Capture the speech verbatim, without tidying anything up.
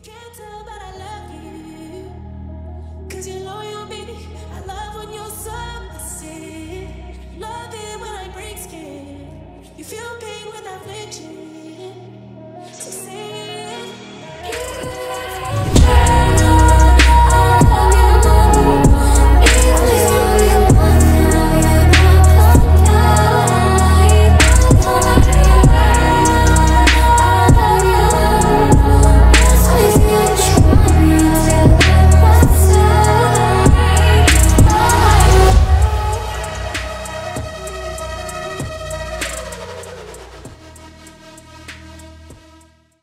Can't tell, but I love you. Cause you're loyal, baby. I love when you're submissive. Love it when I break skin. You feel pain with affliction. So say